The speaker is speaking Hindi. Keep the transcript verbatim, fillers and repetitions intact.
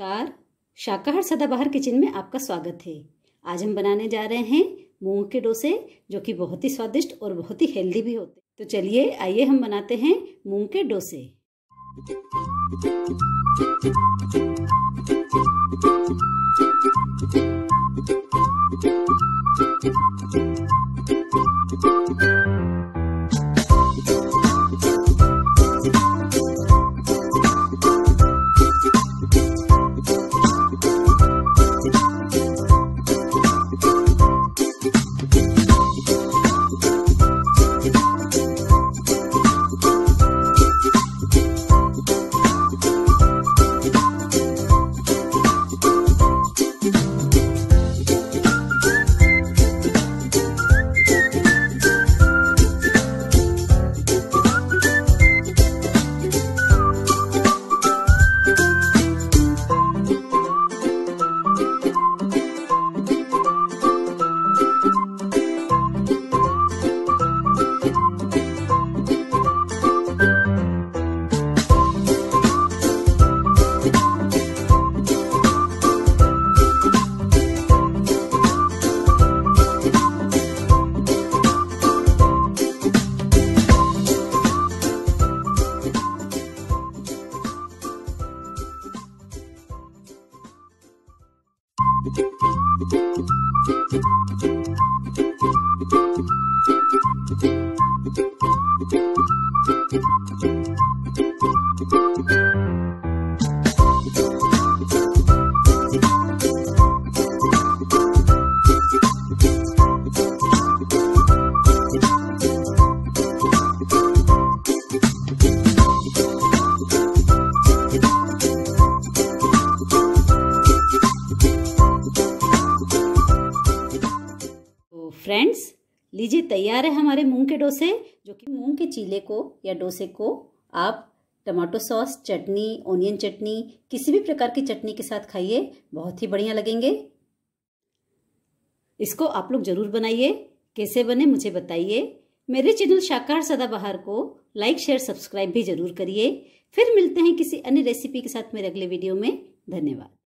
नमस्कार, शाकाहार सदाबहार किचन में आपका स्वागत है। आज हम बनाने जा रहे हैं मूंग के डोसे, जो कि बहुत ही स्वादिष्ट और बहुत ही हेल्दी भी होते हैं। तो चलिए आइए हम बनाते हैं मूंग के डोसे। फ्रेंड्स, लीजिए तैयार है हमारे मूंग के डोसे, जो कि मूंग के चीले को या डोसे को आप टमाटो सॉस, चटनी, ओनियन चटनी, किसी भी प्रकार की चटनी के साथ खाइए, बहुत ही बढ़िया लगेंगे। इसको आप लोग जरूर बनाइए। कैसे बने मुझे बताइए। मेरे चैनल शाकाहार सदाबहार को लाइक, शेयर, सब्सक्राइब भी जरूर करिए। फिर मिलते हैं किसी अन्य रेसिपी के साथ मेरे अगले वीडियो में। धन्यवाद।